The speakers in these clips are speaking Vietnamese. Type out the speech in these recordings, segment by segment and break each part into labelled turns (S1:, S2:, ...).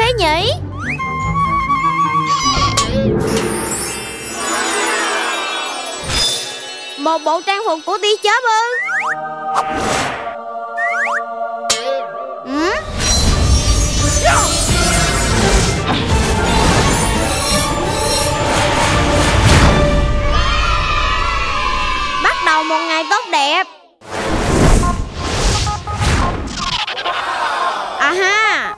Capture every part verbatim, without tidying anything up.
S1: thế nhỉ? Một bộ trang phục của tia chớp ư? Ừ? Bắt đầu một ngày tốt đẹp. À ha.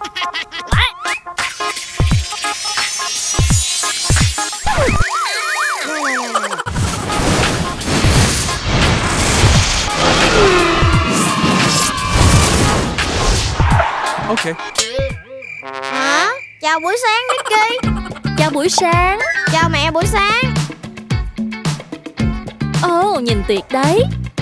S2: Ok.
S1: Hả? Chào buổi sáng Nicky.
S3: Chào buổi sáng.
S1: Chào mẹ buổi sáng.
S3: Ồ, nhìn tuyệt đấy.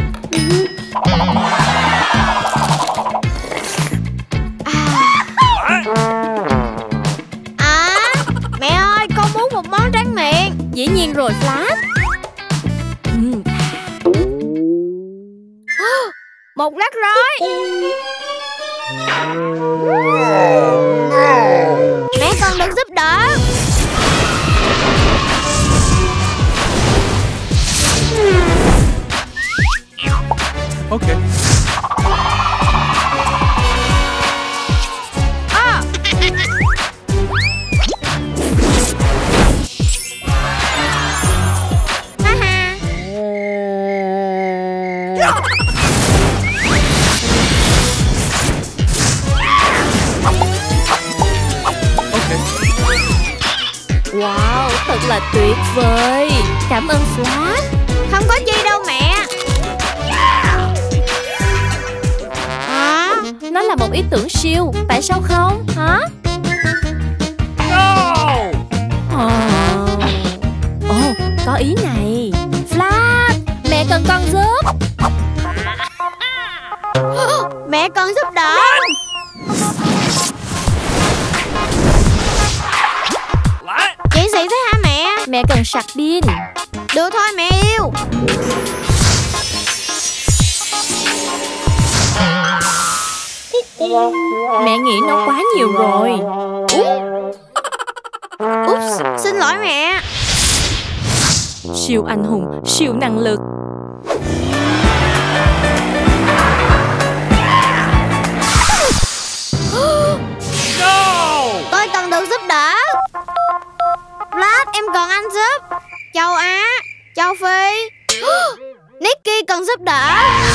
S1: À, mẹ ơi, con muốn một món tráng miệng.
S3: Dĩ nhiên rồi Flash. Uhm.
S1: Một lát rối. Mẹ cần được giúp đỡ.
S2: Ok.
S1: À. Ha ha.
S3: Wow, thật là tuyệt vời. Cảm ơn Flash.
S1: Không có chi đâu mẹ. À,
S3: Nó là một ý tưởng siêu. Tại sao không, hả? Ồ, oh, có ý này. Flash, mẹ cần con giúp.
S1: mẹ cần giúp đỡ. Chuyện gì thế hả mẹ?
S3: Mẹ cần sạc pin.
S1: Được thôi mẹ yêu.
S3: Mẹ nghĩ nó quá nhiều rồi.
S1: Úp, xin lỗi mẹ.
S3: Siêu anh hùng, siêu năng lực.
S1: Tôi cần được giúp đỡ. Flash, em cần anh giúp. Châu Á, châu Phi. Nicky cần giúp đỡ.